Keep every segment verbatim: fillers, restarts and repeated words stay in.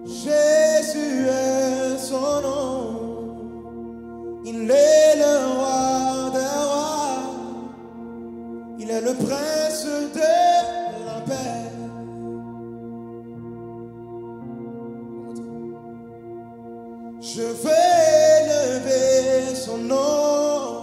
Jésus est son nom. Il est le roi des rois. Il est le prince de la paix. Je vais élever son nom.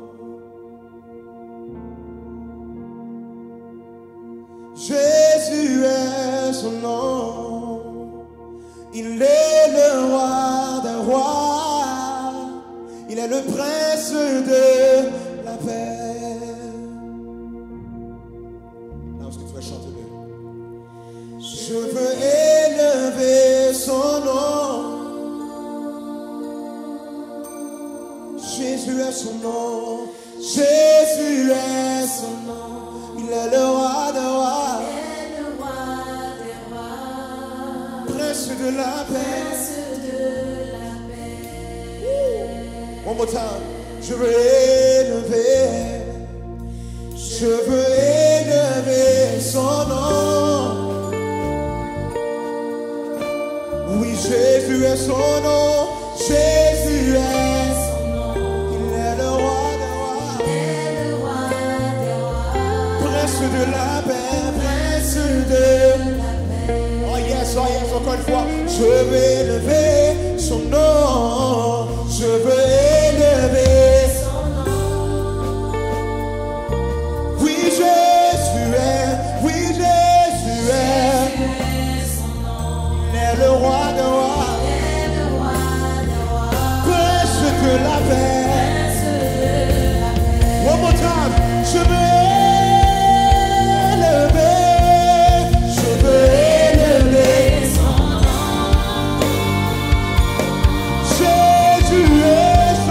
Jésus est son nom. Il est le roi des rois. Il est le prince de la paix. Là où est-ce que tu vas chanter bien? Je veux élever son nom. Jésus est son nom. Jésus est son nom. Il est le roi des rois. Il est le roi des rois. Prince de la paix. Prince de la paix. One more time. Je veux élever. Je veux élever son nom. Oui, Jésus est son nom. Jésus est son nom. Il est le roi des rois. Il est le roi des rois. Prince de la paix. Prince de la paix. Oh yes, oh yes, encore une fois. Je veux élever son nom. Je veux élever son nom. Oui, Jésus est. Oui, Jésus est. Il est le roi des rois. De la paix. One more time. Je veux élever. Je veux élever son nom. Jésus est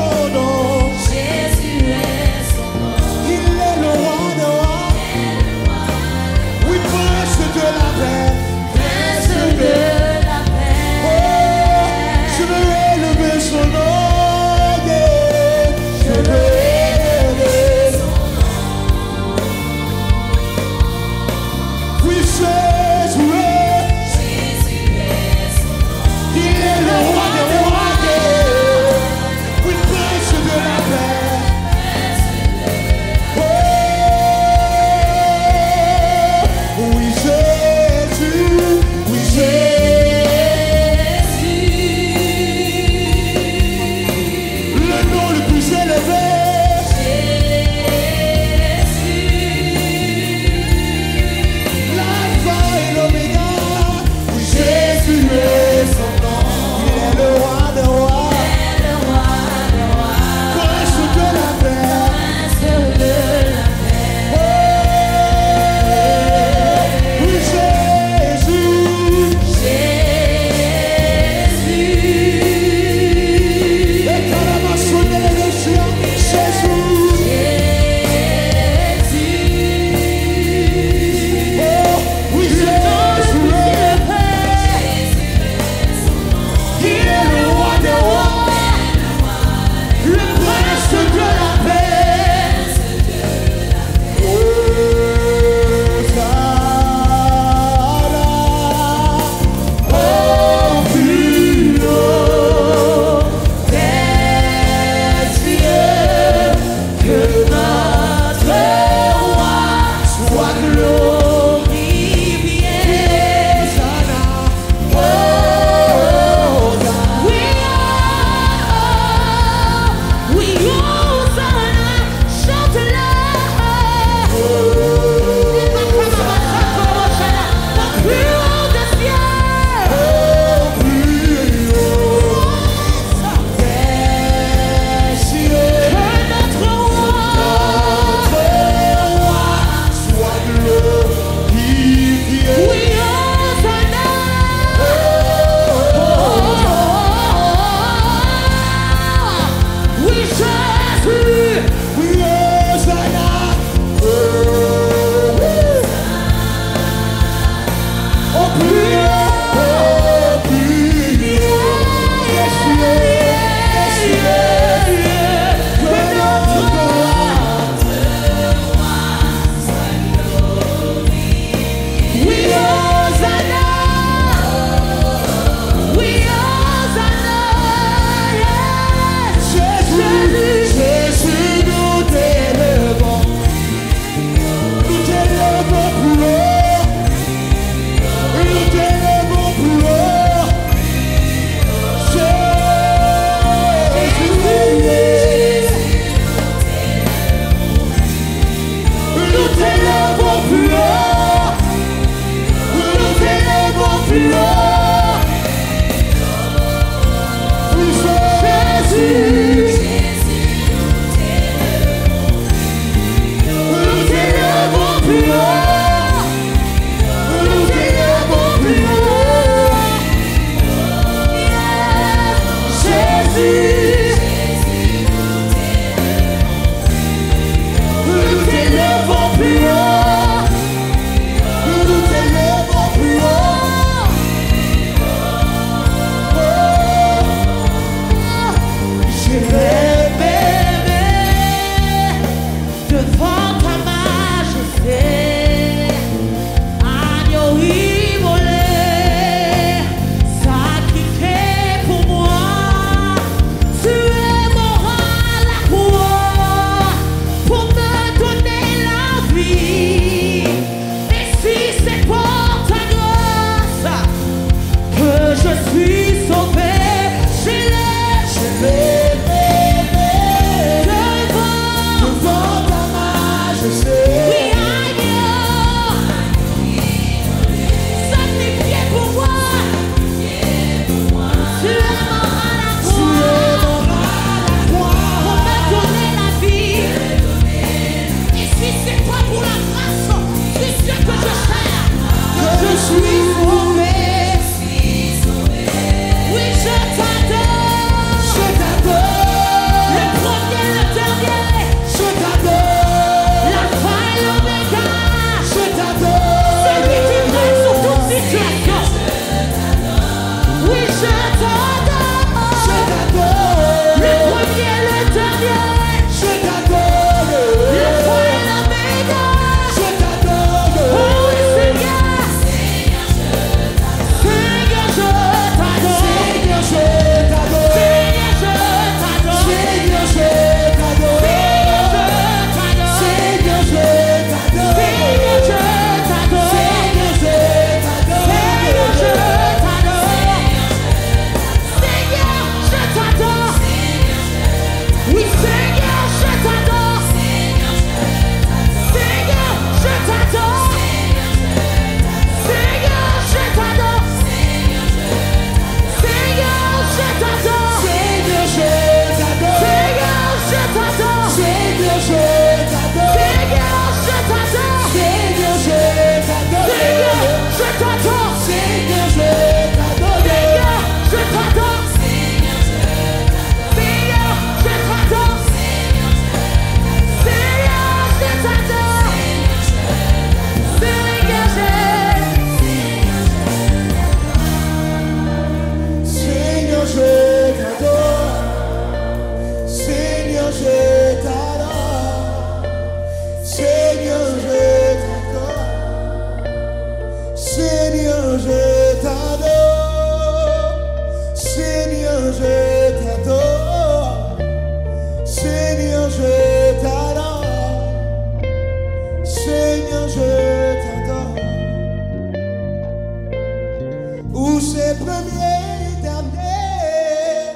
Où c'est premier et dernier.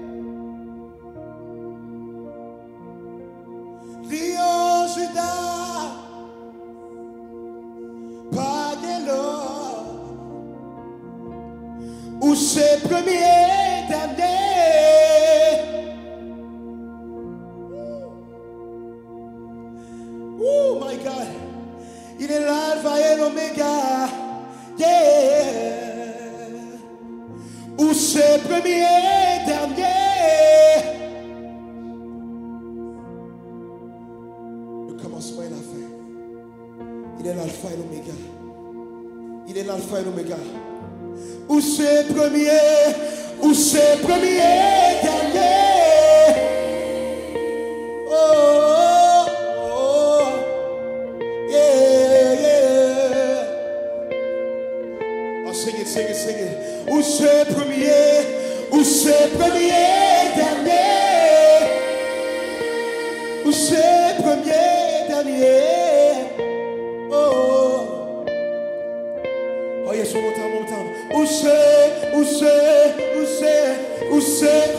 Lion Judas, Pagelo. Où c'est premier et dernier. Oh my God. Il est l'alpha et l'oméga. Yeah. Où c'est premier et dernier. Le commencement et la fin. Il est l'alpha et l'oméga. Il est l'alpha et l'oméga. Où c'est premier. Où c'est premier et dernier. Oh, oh, oh. Yeah, yeah. Oh, sing it, sing it, sing it. Où c'est premier, où c'est premier, dernier. Où c'est premier, dernier. Oh, oh. Oh, yes, one more time, one more time. Où c'est, où c'est, où c'est, où c'est.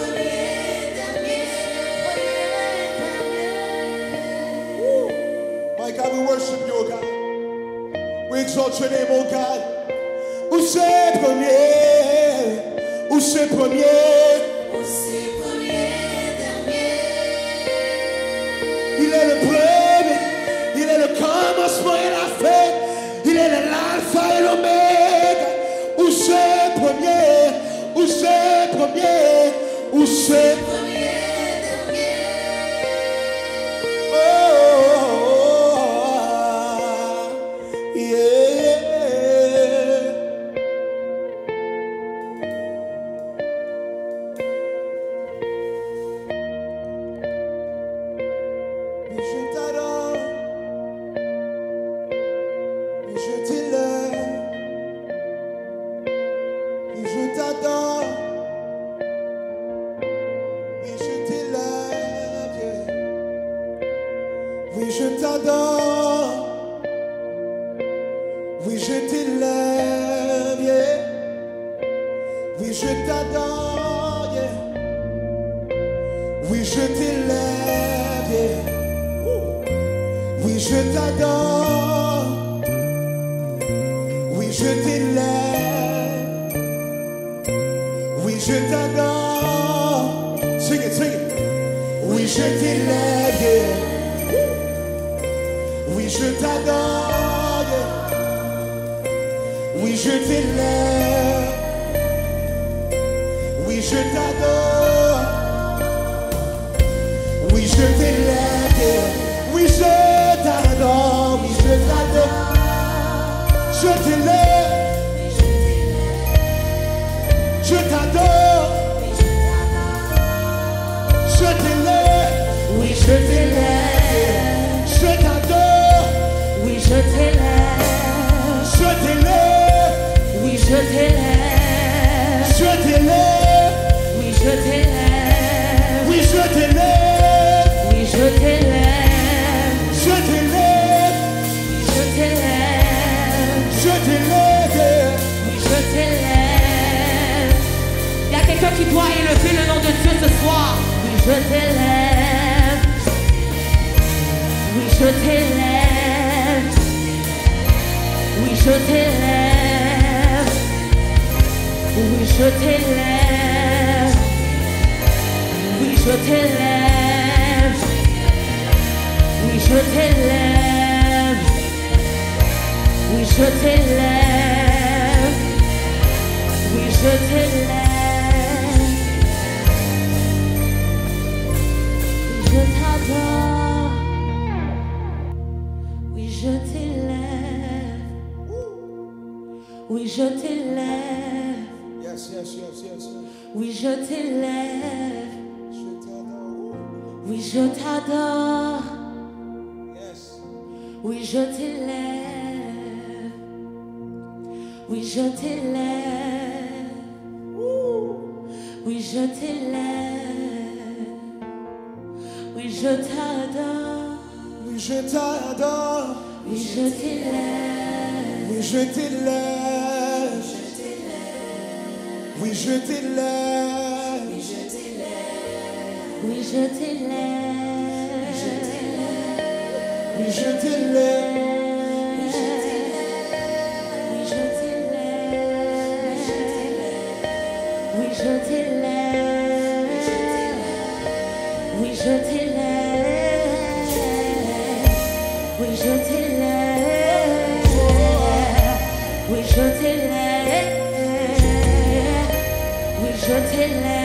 My God, we worship you, oh God. We exalt your name, oh God. Où c'est premier, où c'est premier, Où c'est premier, dernier. il est le premier, il est le commencement et la fin, il est l'alpha et l'oméga. Où c'est premier, où c'est premier, où c'est Premier, dernier. oh, oh, oh, yeah. Et je t'adore, et je t'élève, et je t'adore, et je t'élève, yeah. Oui, je t'adore, oui, je t'élève, yeah. Oui, je t'adore, yeah. Oui, je t'élève, yeah. Oui, je t'adore. Oui, je t'élève. Oui, je t'adore. Sing it, sing it. Oui, je t'élève, yeah. Oui, je t'adore, yeah. Oui, je t'élève. Oui, je t'adore. Oui, je t'élève, yeah. Oui, je t'adore, oui, je t'adore. Je t'élève, je t'adore. Je t'élève, Oui, je t'élève. je t'adore. Oui, je t'élève. Je t'élève, Oui, je t'élève. je t'élève. Oui, je t'élève. Oui, je t'élève, Oui, je t'élève. je t'élève, Je t'élève. je t'élève, yeah. Oui, je t'élève. Il y a quelqu'un qui doit élever le nom de Dieu ce soir. Oui, je t'élève. Oui, je t'élève. Oui, je t'élève. Oui, je t'élève. Oui, je t'élève. Oui, je t'élève. Oui, je t'élève. Oui, je t'élève. Oui, je t'adore. Oui, je t'élève. Oui, je t'élève. Yes, yes, yes, yes, yes. Oui, je t'élève. Je t'adore. Oui, je t'adore. Yes. Oui, je t'élève. Oui, je t'élève. Oui, je t'élève. Oui, je t'adore. Oui, je t'adore. Oui, je t'élève. Oui, je t'élève. Oui, je t'élève. Oui, je t'élève. Oui, je t'élève. Oui, je t'élève. Oui, je t'élève. Oui, je t'élève. Oui, je t'élève. Oui, je t'élève. Oui, je t'élève. Oui, je t'élève.